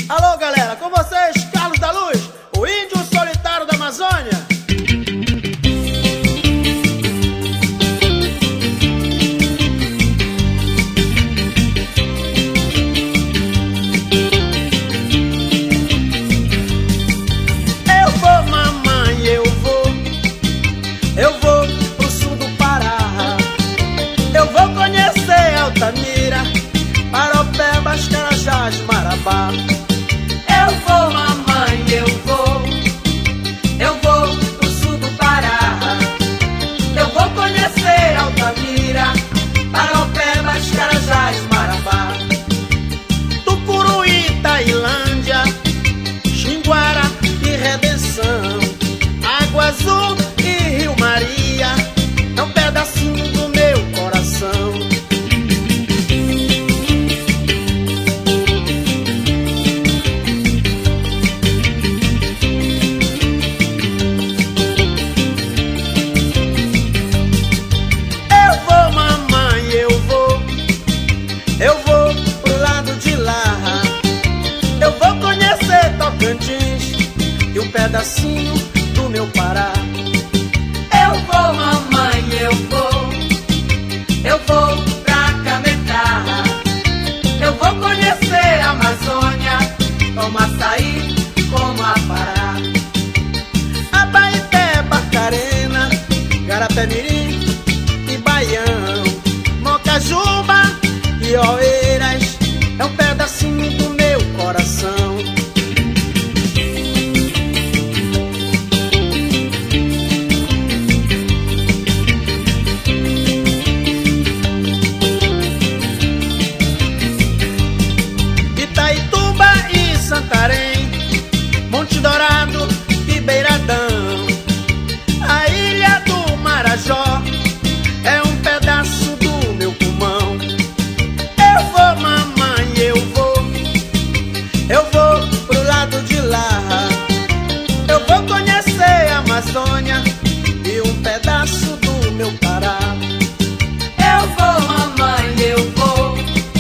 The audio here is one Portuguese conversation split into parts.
Alô galera, com vocês, Carlos da Luz, o índio solitário da Amazônia. Eu vou, mamãe, eu vou pro sul do Pará. Eu vou conhecer Altamira, Paropebas, Carajás, Marabá. Eu vou, mamãe, eu vou pro sul do Pará. Eu vou conhecer Altamira, Paropebas, Carajás, Marabá. Tucuruí, Tailândia, Xinguara e Redenção, Água Azul e Rio Maria, é um pedacinho do meu coração. Eu vou pro lado de lá. Eu vou conhecer Tocantins e um pedacinho do meu Pará. Eu vou, mamãe, eu vou pra Cametá. Eu vou conhecer a Amazônia, como Açaí, como a Pará. Abaeté, Barcarena, Garapé-Mirim e Baião, Mocajuba e Oeiras, é um pedacinho do meu coração. Itaituba e Santarém, Monte Dourado e Beiradão, a ilha do Marajó é um pedaço do meu pulmão. Eu vou, mamãe, eu vou pro lado de lá. Eu vou conhecer a Amazônia e um pedaço do meu Pará. Eu vou, mamãe, eu vou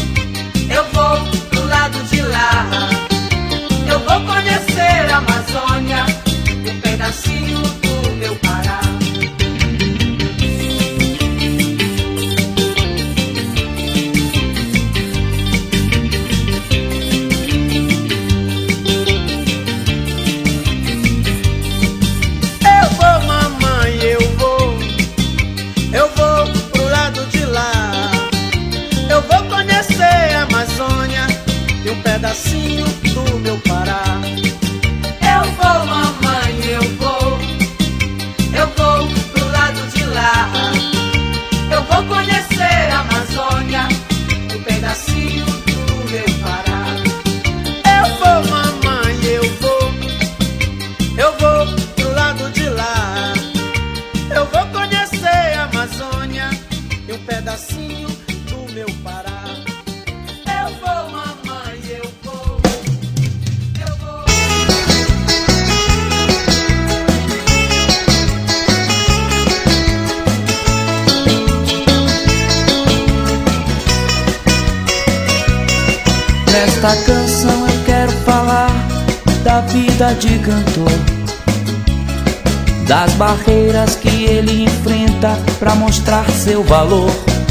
pro lado de lá. Eu vou conhecer a Amazônia, um pedacinho do meu Pará. Eu vou, mamãe, eu vou pro lado de lá. Eu vou conhecer a Amazônia e um pedacinho do meu Pará. Eu vou, mamãe, eu vou pro lado de lá. Eu vou conhecer a Amazônia, um pedacinho do meu Pará. Eu vou, mamãe, eu vou pro lado de lá. Eu vou conhecer a Amazônia e um pedacinho do meu Pará. Eu vou, mamãe, eu vou. Nesta canção eu quero falar da vida de cantor, das barreiras que ele enfrenta pra mostrar seu valor.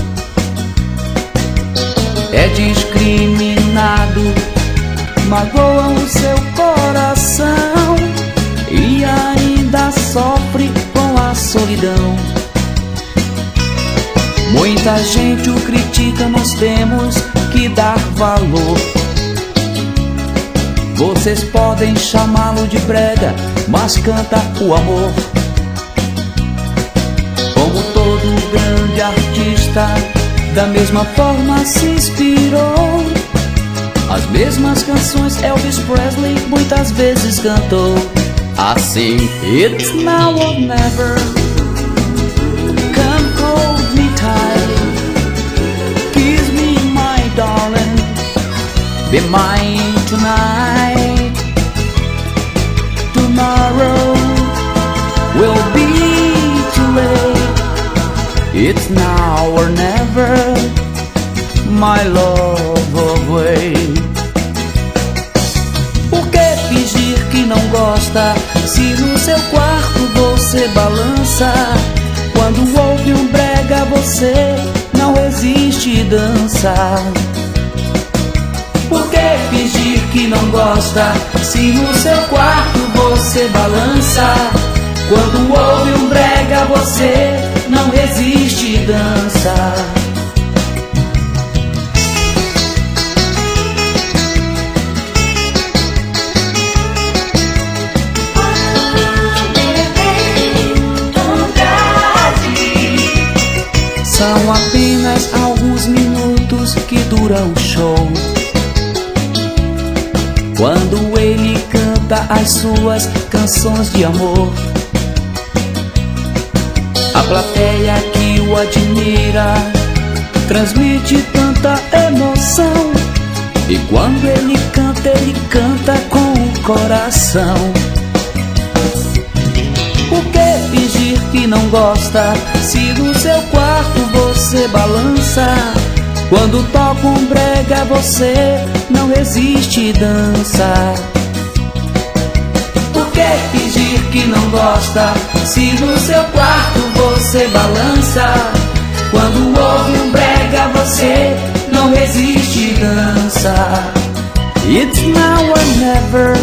É discriminado, magoam o seu coração e ainda sofre com a solidão. Muita gente o critica, nós temos que dar valor. Vocês podem chamá-lo de brega, mas canta o amor. Como todo grande artista, da mesma forma se inspirou. As mesmas canções Elvis Presley muitas vezes cantou. Assim, it's now or never, come hold me tight, kiss me my darling, be mine tonight. Tomorrow will be too late, it's now or never, my love away. gosta se no seu quarto você balança? Quando ouve um brega você não resiste e dança. Por que fingir que não gosta se no seu quarto você balança? Quando ouve um brega você não resiste e dança. São apenas alguns minutos que dura o show, quando ele canta as suas canções de amor. A plateia que o admira transmite tanta emoção, e quando ele canta com o coração. Por que fingir que não gosta se no seu quarto você balança? Quando toca um brega você não resiste e dança. Por que fingir que não gosta se no seu quarto você balança? Quando ouve um brega você não resiste e dança. It's now or never,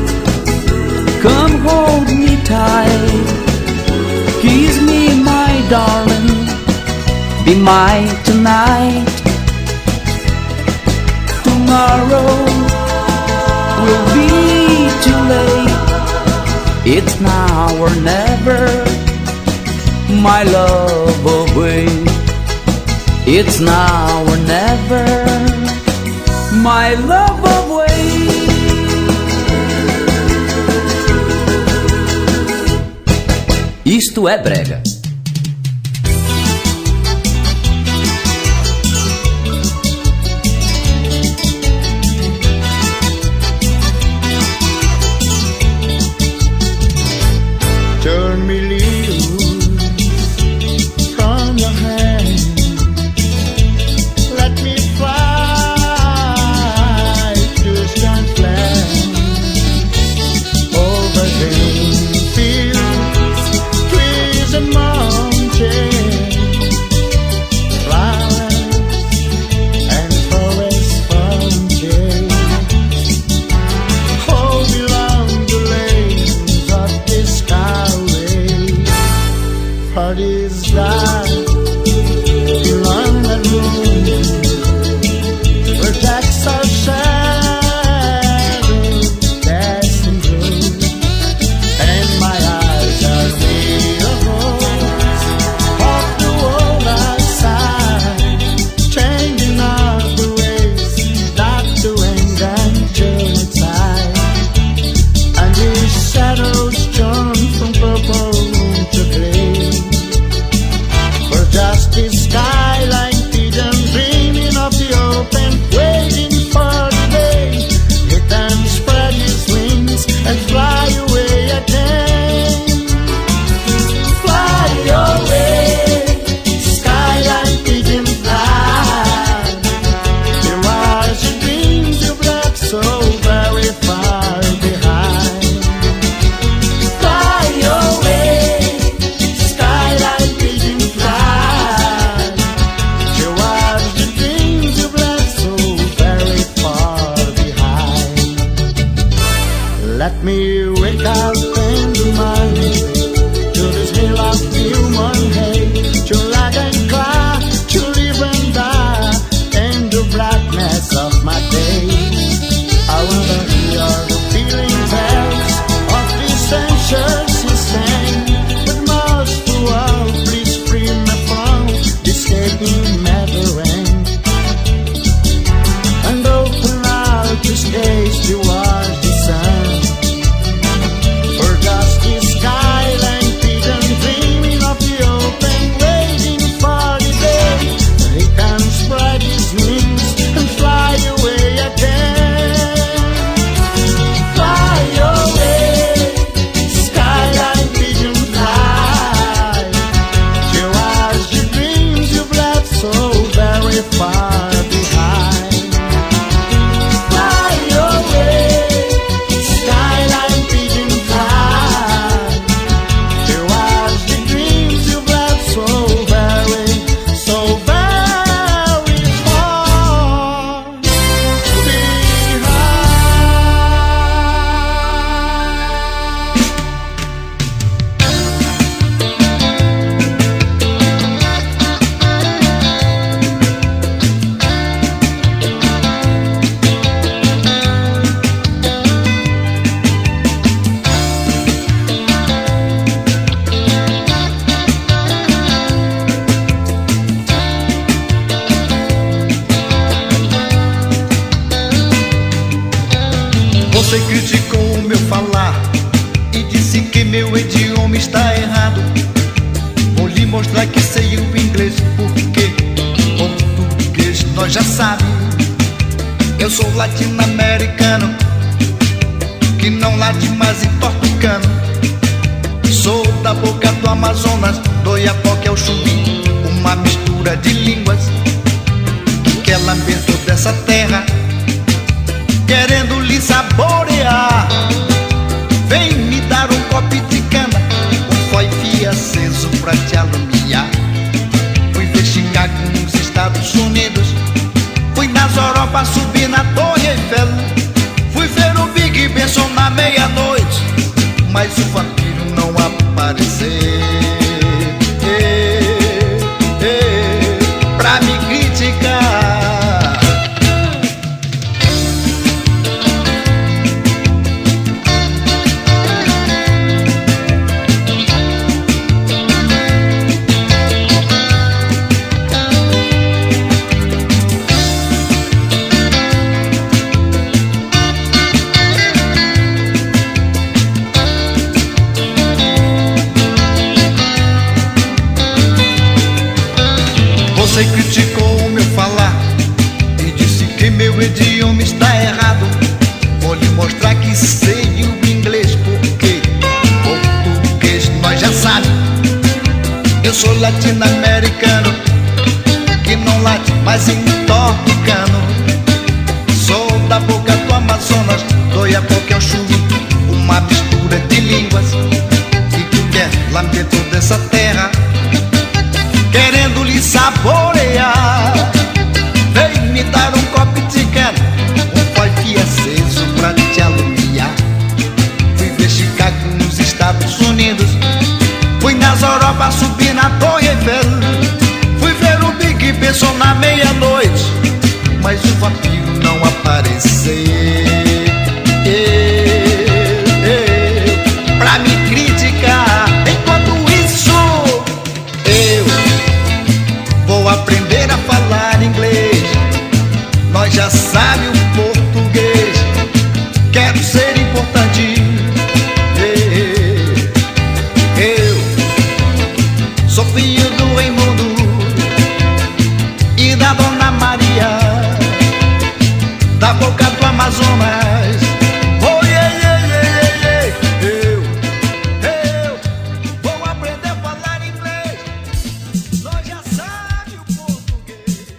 come hold me tight, kiss me my darling, be mine tonight. Tomorrow will be too late, it's now or never, my love away. It's now or never, my love away. Isto é brega. Turn me loose from your hand, let me fly to distant land, over green fields, trees and mountains, flowers and forest fountains. Hold me along the lanes of the skyway, for this dark, along that room, where jacks are shadows dancing through, and my eyes are made of rose, of the world outside, changing all the ways that the wind and turn inside, and the shadows turn from purple to gray, for just the skyline pigeon dreaming of the open, waiting for the day he can spread his wings and fly away again. Fly away, skyline pigeon fly. There was your dreams you left so very far behind. Fly away, skyline pigeon fly. There was your dreams you left so very far behind. Let me wake up in the morning to this hill of human hate, to lag and cry, to live and die in the blackness of my day. I wanna hear the feeling bells of the censures he sang, but most of all, please free me from this aching never end, and open out the stage towards the sun, for Você criticou o meu falar e disse que meu idioma está errado. Vou lhe mostrar que sei o inglês, porque português nós já sabe. Eu sou latino-americano, que não late mais em portucano. Sou da boca do Amazonas, do Oiapoque ao Chuí, uma mistura de línguas que quer lamber toda essa terra, querendo lhe saborear. Vem me dar um copo de cana, um foife aceso pra te alumiar. Fui ver Chicago nos Estados Unidos, fui nas Europa, subi na Torre Eiffel, fui ver o Big Ben na meia-noite, mas o vampiro não apareceu. Pra me criticar. Você criticou o meu falar e disse que meu idioma está errado. Vou lhe mostrar que sei o inglês, porque português nós já sabe. Eu sou latino-americano, que não late mais em portuguano. Sou da boca do Amazonas, do Oiapoque ao Chuí, uma mistura de línguas que quer lamber toda essa terra, querendo lhe saborear. Vem me dar um copo de cana, um foife aceso pra te alumiar. Fui ver Chicago nos Estados Unidos, fui nas Europa, subi na Torre Eiffel, fui ver o Big Ben na meia-noite, mas o vampiro não apareceu. Pra me criticar. Enquanto isso, eu vou aprender a falar inglês. Nós já sabe o português. Quero ser importante. Eu sou filho do Raimundo e da Dona Maria, da boca do Amazonas. Oh, yeah, yeah, yeah, yeah, yeah. Eu vou aprender a falar inglês. Nós já sabe o português.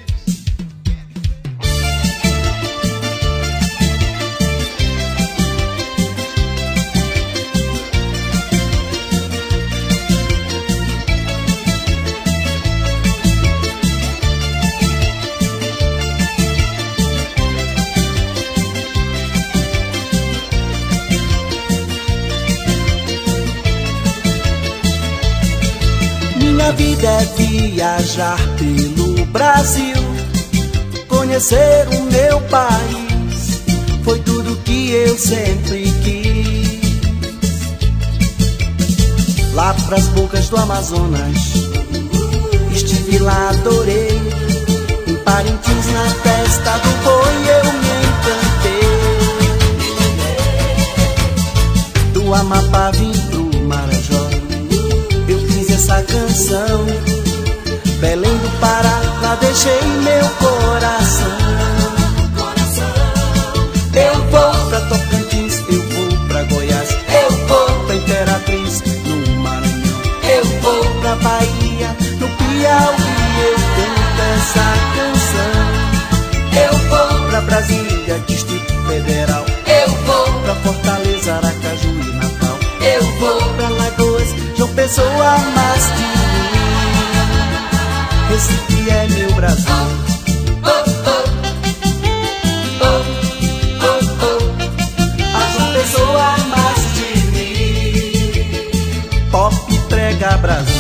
Minha vida é viajar pelo Brasil, conhecer o meu país. Foi tudo que eu sempre quis. Lá pras bocas do Amazonas estive lá, adorei. Em Parintins, na festa do boi, eu me encantei. Do Amapá vim pro Marajó, eu fiz essa canção. Belém do Pará, lá deixei meu coração. Eu vou pra Tocantins, eu vou pra Goiás, eu vou pra Imperatriz, no Maranhão, eu vou pra Bahia, no Piauí, eu canto essa canção. Eu vou pra Brasília, Distrito Federal, eu vou pra Fortaleza, Aracaju e Natal, eu vou pra Lagoas, João Pessoa, mas de mim Recife é meu Brasil. Oh, oh, oh, oh, oh. A João Pessoa, mas de mim Pop prega Brasil.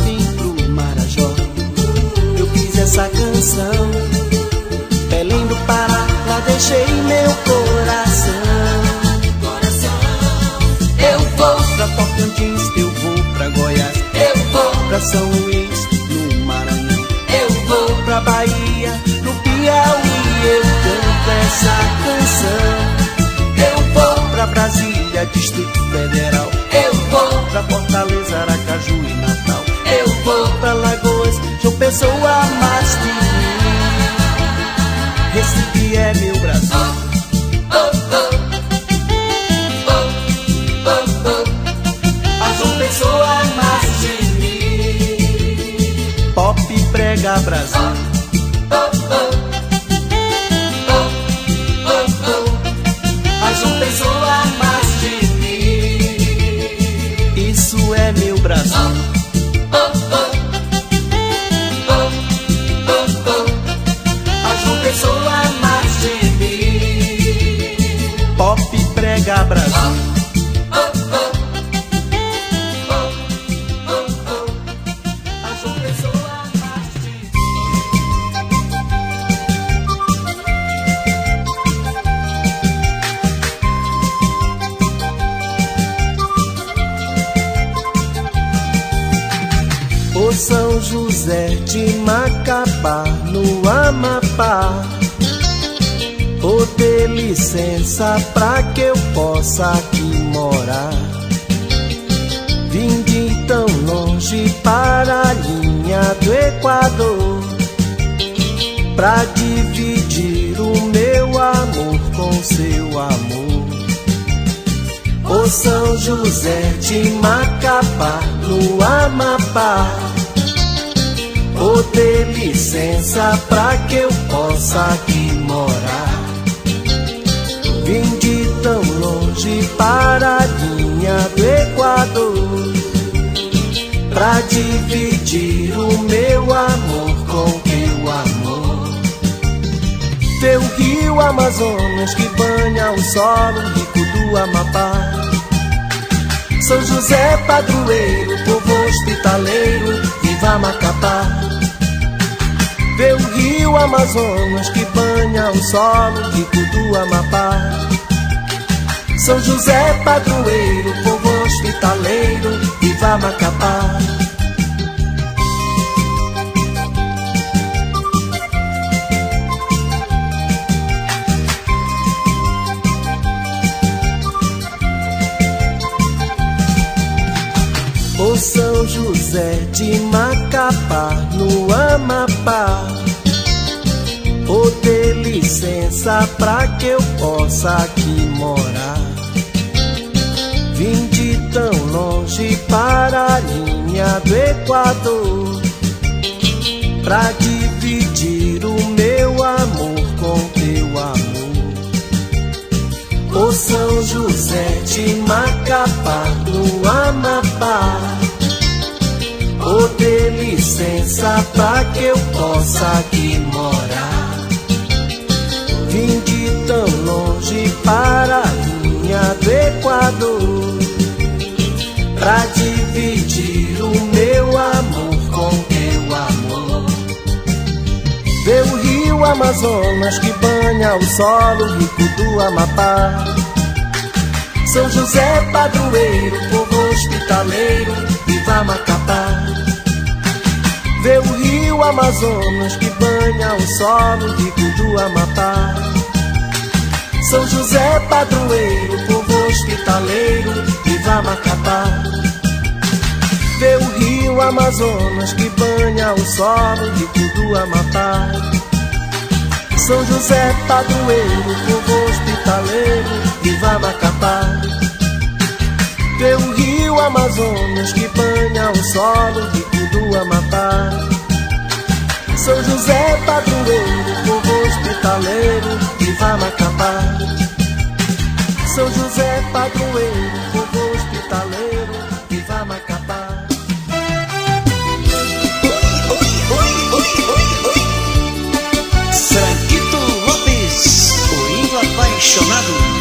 vim pro Marajó. Eu fiz essa canção, Belém do Pará, lá deixei meu coração. Eu vou pra Tocantins, eu vou pra Goiás, eu vou pra São Luís, no Maranhão, eu vou pra Bahia, no Piauí, eu canto essa canção. Eu vou pra Brasília, Distrito Federal, eu vou pra Fortaleza, Aracaju e Natal, eu vou pra Lagoas, João Pessoa, mais de mim. Recife é meu Brasil. Pessoa mais de mim. Pop prega Brasil. Mais uma pessoa mais de mim. Isso é meu Brasil. Mais uma pessoa mais de mim. Pop prega Brasil. O São José de Macapá, no Amapá, ô dê licença pra que eu possa aqui morar. Vim de tão longe para a linha do Equador, pra dividir o meu amor com seu amor. Ô São José de Macapá, no Amapá, ô dê licença pra que eu possa aqui morar. Vim de tão longe para a linha do Equador, pra dividir o meu amor com teu amor. Teu rio Amazonas que banha o solo rico do Amapá, São José padroeiro, povo hospitaleiro, viva Macapá. Teu rio Amazonas que banha o solo rico do Amapá, São José padroeiro, povo hospitaleiro, viva Macapá. Ô São José de Macapá, no Amapá, ô dê licença pra que eu possa aqui morar. Vim de tão longe para a linha do Equador, pra dividir o meu amor com teu amor. Ô São José de Macapá, no Amapá, ô dê licença pra que eu possa aqui morar. Vim de tão longe para a linha do Equador, pra dividir o meu amor com teu amor. Vê o rio Amazonas que banha o solo rico do Amapá, São José padroeiro, povo hospitaleiro, viva Macapá. Vê o rio Amazonas que banha o solo rico do Amapá, São José padroeiro, povo hospitaleiro, viva Macapá. Vê o rio Amazonas que banha o solo rico do Amapá, São José padroeiro, povo hospitaleiro, viva Macapá. Vê o rio Amazonas que banha o solo rico do Amapá, São José padroeiro, povo hospitaleiro, viva Macapá. São José padroeiro, povo hospitaleiro, viva Macapá. Franquito Lopes, o índio apaixonado.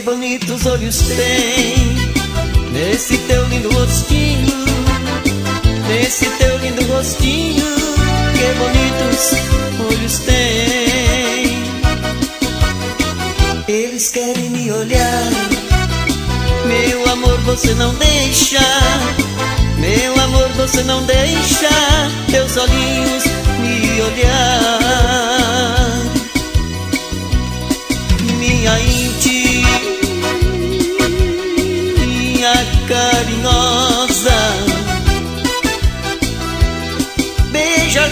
bonitos olhos tem nesse teu lindo rostinho, nesse teu lindo rostinho, que bonitos olhos tem. Eles querem me olhar, meu amor, você não deixa, meu amor, você não deixa teus olhinhos me olhar. Minha íntima carinhosa, beija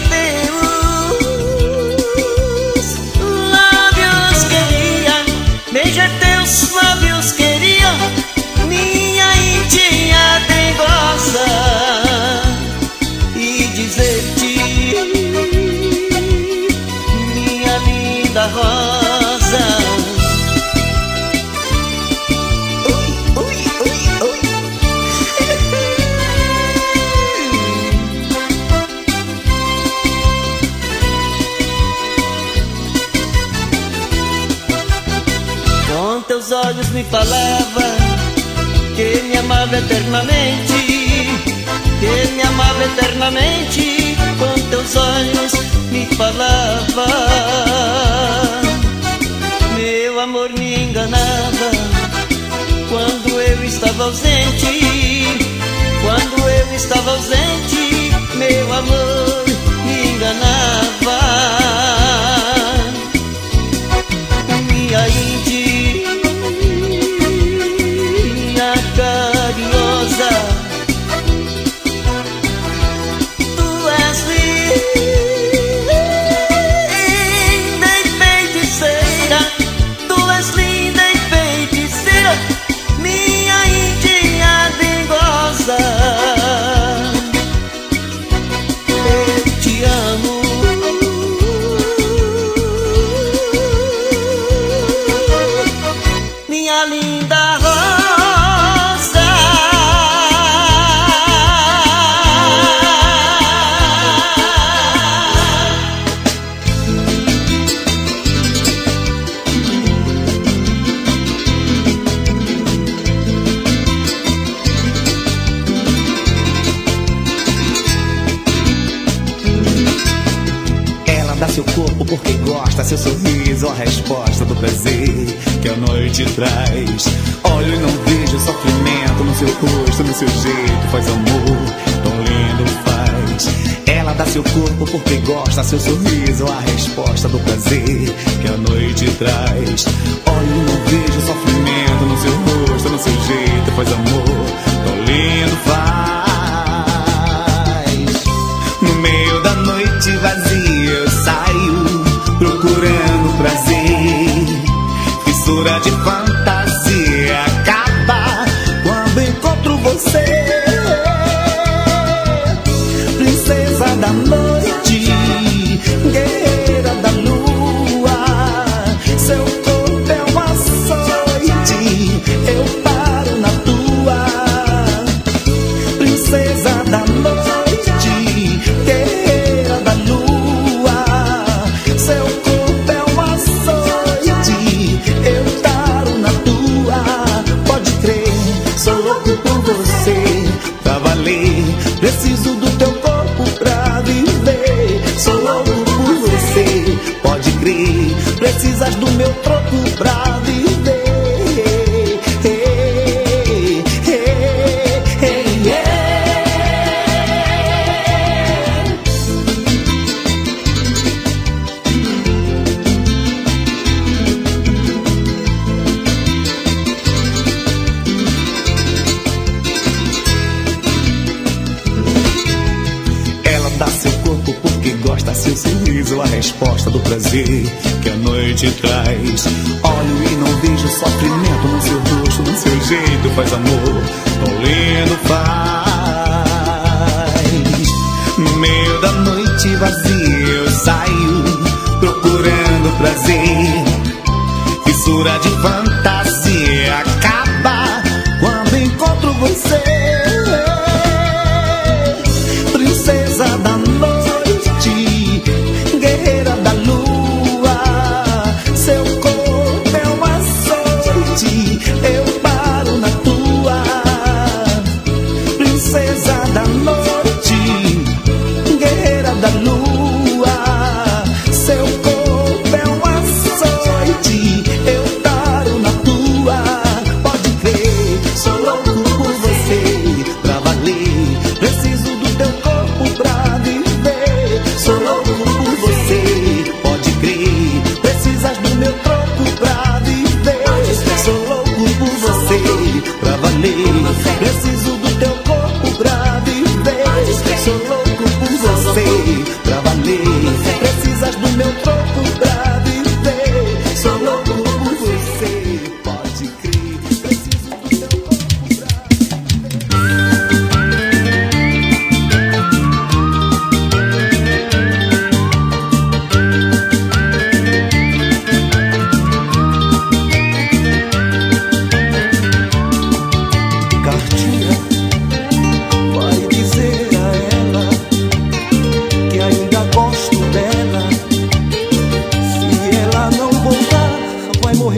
teus lábios, queria, beija teus lábios, queria, minha íntima dengosa, e dizer-te, minha linda rosa. Com teus olhos me falava que me amava eternamente, que me amava eternamente. Com teus olhos me falava, meu amor me enganava quando eu estava ausente, quando eu estava ausente, meu amor me enganava. Minha íntima carinhosa, tu és linda e feiticeira, tu és linda e feiticeira, minha íntima dengosa. Eu te amo, minha linda rosa. Ela dá seu corpo porque gosta, seu sorriso a resposta do prazer que a noite traz. Olho e não vejo sofrimento no seu rosto, no seu jeito faz amor, tão lindo faz. Ela dá seu corpo porque gosta, seu sorriso a resposta do prazer que a noite traz. Olho e não vejo sofrimento no seu rosto, no seu jeito faz amor, tão lindo faz. No meio da noite vazia eu saio procurando prazer, fissura de fantasia acaba quando encontro você. Princesa da noite, guerreira da lua, seu corpo é um açoite, eu paro na tua. Princesa da noite, guerreira da lua, seu corpo é um açoite, eu paro na tua. Pode crer, sou louco por você, pra valer, preciso do teu corpo pra viver. Sou louco por você, pode crer, precisas do meu troco pra viver. Ela dá seu corpo porque gosta, seu sorriso a resposta do prazer que a noite traz. Olho e não vejo sofrimento no seu rosto, no seu jeito faz amor, tão lindo faz. No meio da noite vazia eu saio procurando prazer, fissura de fantasia acaba quando encontro você. Princesa da noite, guerreira da lua, seu corpo é um açoite,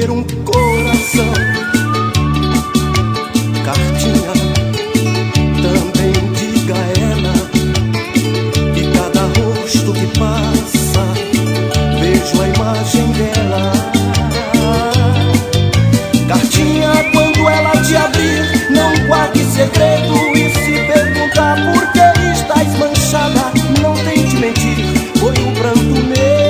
ter um coração. Cartinha, também diga a ela que cada rosto que passa vejo a imagem dela. Cartinha, quando ela te abrir, não guarde segredo, e se perguntar por que estás manchada, não tente mentir, foi o pranto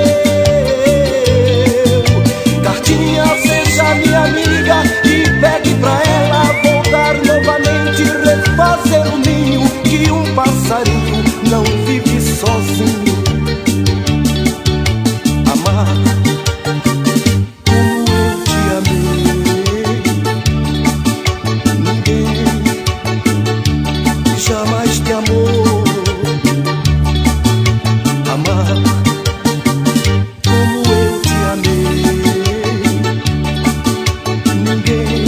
meu. Cartinha, seja minha amiga e pegue pra ela voltar novamente, refazer o ninho, que um passarinho não vive sozinho. Amar como eu te amei, ninguém jamais te amou. Amar como eu te amei, ninguém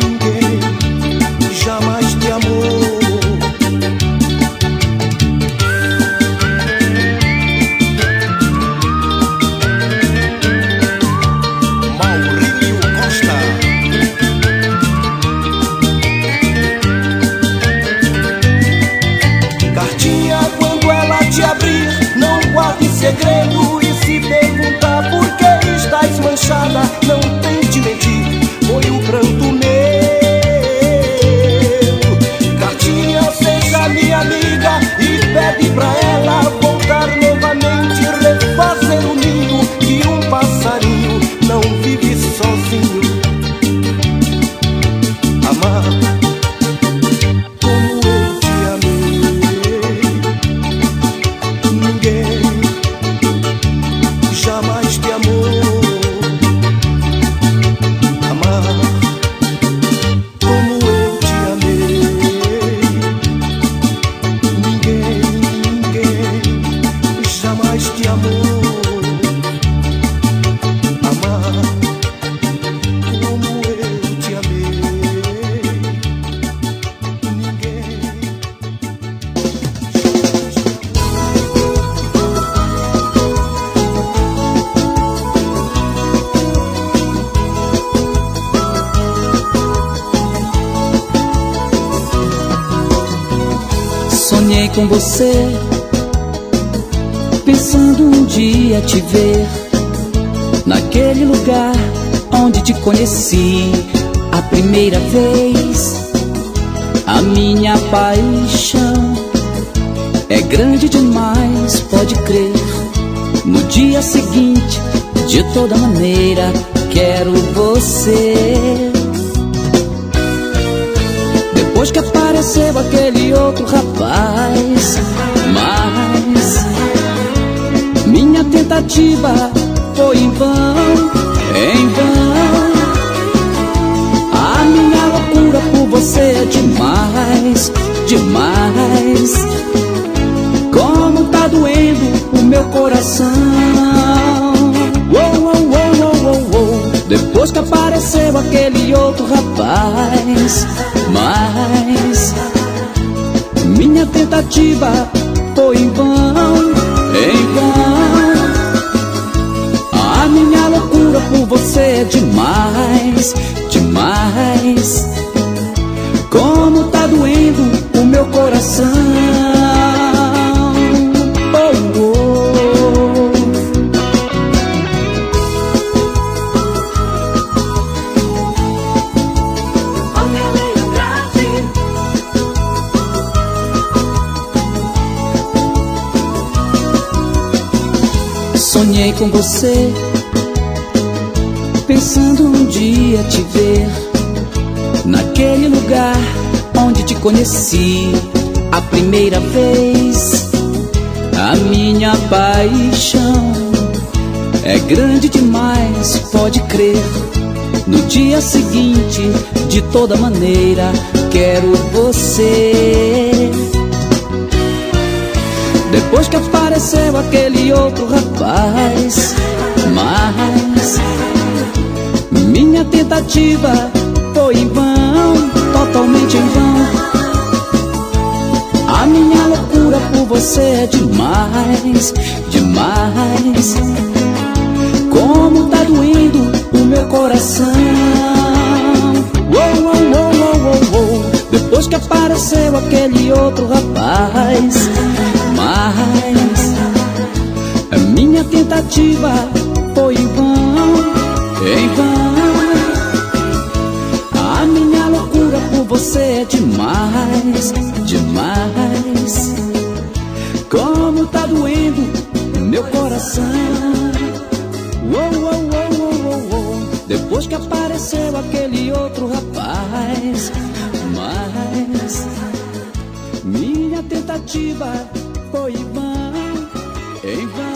jamais te amou. Maurílio Costa. Cartinha, quando ela te abrir, não guarde segredo, e se perguntar por que estás manchada, não tente mentir, foi o pranto meu. Cartinha, seja minha amiga e pede pra ela voltar novamente, refazer o ninho, que um passarinho não vive sozinho. Amar como eu te amei, ninguém jamais te amou. Amar como eu te amei, ninguém jamais te amou. Amar como eu te amei, ninguém. Sonhei com você, pensando um dia te ver naquele lugar onde te conheci a primeira vez. A minha paixão é grande demais, pode crer. No dia seguinte, de toda maneira, quero você. Depois que apareceu aquele outro rapaz, mas minha tentativa foi em vão, em vão. A minha loucura por você é demais, demais. Como tá doendo o meu coração. Oh, oh, oh, oh, oh, oh. Depois que apareceu aquele outro rapaz, mas minha tentativa foi em vão, em vão. A minha loucura por você é demais, demais. Como tá doendo o meu coração. Oh, oh. Sonhei com você, pensando um dia te ver naquele lugar onde te conheci a primeira vez. A minha paixão é grande demais, pode crer. No dia seguinte, de toda maneira, quero você. Depois que apareceu aquele outro rapaz, mas minha tentativa foi em vão, totalmente em vão. A minha loucura por você é demais, demais. Como tá doendo o meu coração. Oh, oh, oh, oh, oh, oh. Depois que apareceu aquele outro rapaz. Mas a minha tentativa foi em vão, em vão. A minha loucura por você é demais, demais. Como tá doendo meu coração. Oh, oh, oh, oh, oh, oh. Depois que apareceu aquele outro rapaz. Mas minha tentativa foi em vão, em vão.